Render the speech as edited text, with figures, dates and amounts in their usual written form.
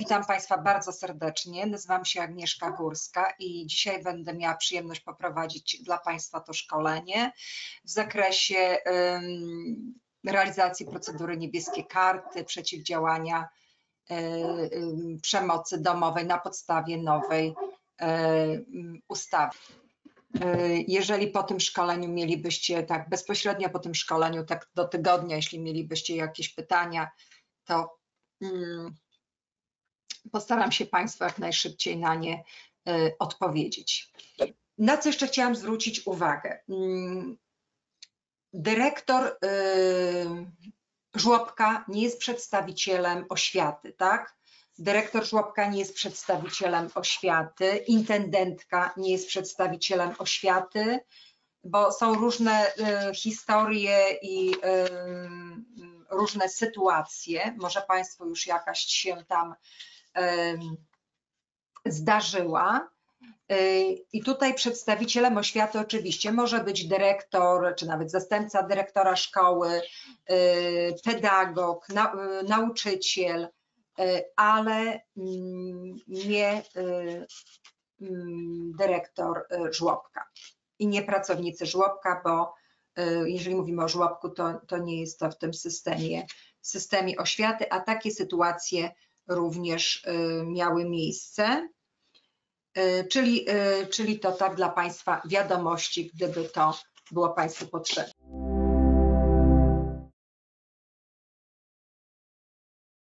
Witam Państwa bardzo serdecznie. Nazywam się Agnieszka Górska i dzisiaj będę miała przyjemność poprowadzić dla Państwa to szkolenie w zakresie realizacji procedury Niebieskie Karty, przeciwdziałania przemocy domowej na podstawie nowej ustawy. Jeżeli po tym szkoleniu mielibyście, tak bezpośrednio po tym szkoleniu, tak do tygodnia, jeśli mielibyście jakieś pytania, to postaram się Państwu jak najszybciej na nie odpowiedzieć. Na co jeszcze chciałam zwrócić uwagę? Dyrektor żłobka nie jest przedstawicielem oświaty, tak? Dyrektor żłobka nie jest przedstawicielem oświaty, intendentka nie jest przedstawicielem oświaty, bo są różne historie i różne sytuacje. Może Państwu już jakaś się tam zdarzyła. I tutaj przedstawicielem oświaty oczywiście może być dyrektor, czy nawet zastępca dyrektora szkoły, pedagog, nauczyciel, ale nie dyrektor żłobka i nie pracownicy żłobka, bo jeżeli mówimy o żłobku, to nie jest to w tym systemie oświaty, a takie sytuacje również miały miejsce. Czyli to tak dla Państwa wiadomości, gdyby to było Państwu potrzebne.